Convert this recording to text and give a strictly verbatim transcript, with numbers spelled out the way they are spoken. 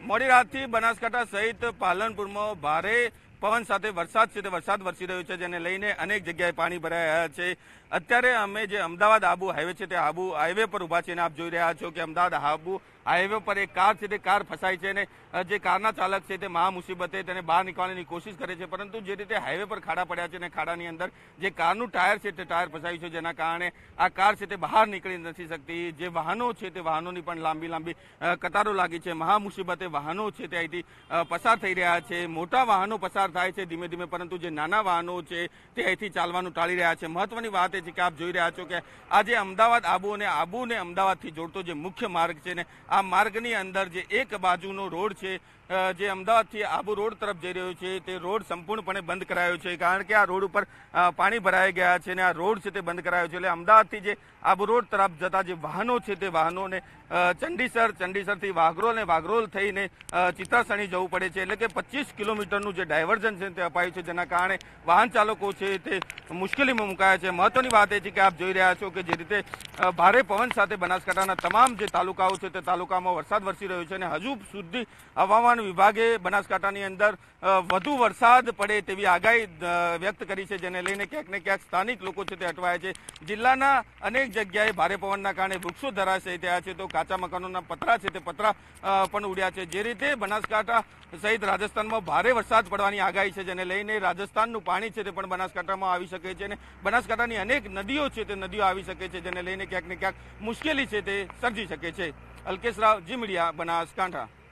મોડી રાતથી બનાસકાંઠા સહિત પાલનપુરમાં ભારે પવન સાથે વરસાદ છે તે વરસાદ વરસી રહ્યો છે, જેને લઈને અનેક જગ્યાએ પાણી ભરાઈ રહ્યા છે। અત્યારે અમે જે અમદાવાદ આબુ હાઈવે છે તે આબુ હાઈવે પર ઉભા છે અને આપ જોઈ રહ્યા છો કે અમદાવાદ આબુ હાઈવે પર એક કાર છે તે કાર ફસાઈ છે અને જે કારના ચાલક છે તે મહા મુસીબતે તેને બહાર નીકળવાની કોશિશ કરે છે, પરંતુ જે રીતે હાઈવે પર ખાડા પડ્યા છે અને ખાડાની અંદર જે કારનું ટાયર છે તે ટાયર ફસાયું છે, જેના કારણે આ કાર છે તે બહાર નીકળી નથી શકતી। જે વાહનો છે તે વાહનોની પણ લાંબી લાંબી કતારો લાગી છે। મહા મુસીબતે વાહનો છે તે અહીંથી પસાર થઈ રહ્યા છે। મોટા વાહનો પસાર થાય છે ધીમે ધીમે, પરંતુ જે નાના વાહનો છે તે અહીંથી ચાલવાનું ટાળી રહ્યા છે। મહત્વની વાત એ છે કે આપ જોઈ રહ્યા છો કે આજે અમદાવાદ આબુ અને આબુ ને અમદાવાદથી જોડતો જે મુખ્ય માર્ગ છે ને આ માર્ગની અંદર જે એક બાજુનો રોડ છે જે અમદાવાદથી આબુ રોડ તરફ જઈ રહ્યો છે તે રોડ સંપૂર્ણપણે બંધ કરાયો છે, કારણ કે આ રોડ ઉપર પાણી ભરાઈ ગયા છે અને આ રોડ છે તે બંધ કરાયો છે। એટલે અમદાવાદથી જે આબુ રોડ તરફ જતા જે વાહનો છે તે વાહનોને ચંડીસર ચંડીસરથી વાઘરોલ અને વાઘરોલ થઈને ચિત્રાસણી જવું પડે છે, એટલે કે પચીસ કિલોમીટરનું જે ડાયવર્ઝન છે તે અપાયું છે, જેના કારણે વાહન ચાલકો છે તે મુશ્કેલીમાં મુકાયા છે। મહત્વની વાત એ છે કે આપ જોઈ રહ્યા છો કે જે રીતે ભારે પવન સાથે બનાસકાંઠાના તમામ જે તાલુકાઓ છે તે તાલુકામાં વરસાદ વરસી રહ્યો છે અને હજુ સુધી હવામાન વિભાગે બનાસકાંઠાની અંદર વધુ વરસાદ પડે તેવી આગાહી વ્યક્ત કરી છે, જેને લઈને ક્યાંક ને ક્યાંક સ્થાનિક લોકો છે તે અટવાયા છે। જિલ્લાના અનેક જગ્યાએ ભારે પવનના કારણે વૃક્ષો ધરાશયી થયા છે, તો કાચા મકાનોના પતરા છે તે પતરા પણ ઉડ્યા છે। જે રીતે બનાસકાંઠા સહિત રાજસ્થાનમાં ભારે વરસાદ પડવાની આગાહી છે, જેને લઈને રાજસ્થાનનું પાણી છે તે પણ બનાસકાંઠામાં આવી શકે છે અને બનાસકાંઠાની અનેક નદીઓ છે તે નદીઓ આવી શકે છે, જેને લઈને ક્યાંક ને ક્યાંક મુશ્કેલી છે તે સર્જી શકે છે। Alkesh Rao, Zee media, Banaskantha.